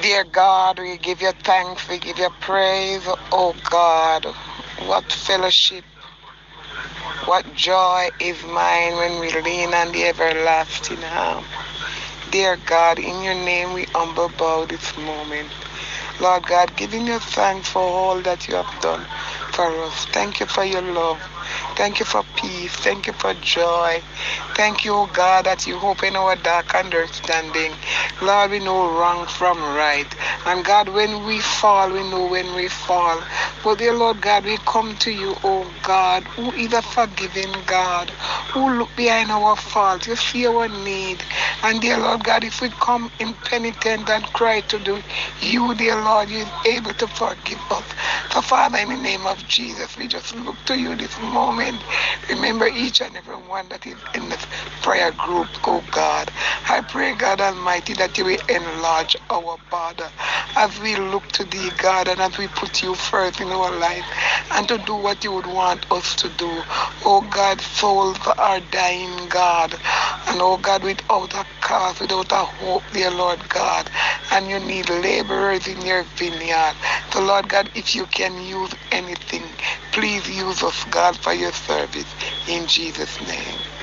Dear God, we give you thanks, we give you praise, oh God. What fellowship, what joy is mine when we lean on the everlasting arm. Dear God, in your name we humble bow this moment. Lord God, giving you thanks for all that you have done for us. Thank you for your love. Thank you for peace. Thank you for joy. Thank you, oh God, that you open our dark understanding. Lord, we know wrong from right. And God, when we fall, we know when we fall. But dear Lord God, we come to you, oh God, who is a forgiving God, who look behind our faults. You see our need. And dear Lord God, if we come impenitent and cry to you, dear Lord, you are able to forgive us. So Father, in the name of Jesus, we just look to you this moment. Remember each and every one that is in this prayer group, oh God. I pray, God Almighty, that you will enlarge our border as we look to thee, God, and as we put you first in our life and to do what you would want us to do. Oh God, souls are dying, God. And oh God, without a cause, without a hope, dear Lord God, and you need laborers in your vineyard. So Lord God, if you can use anything, please use us, God, for your service. In Jesus' name.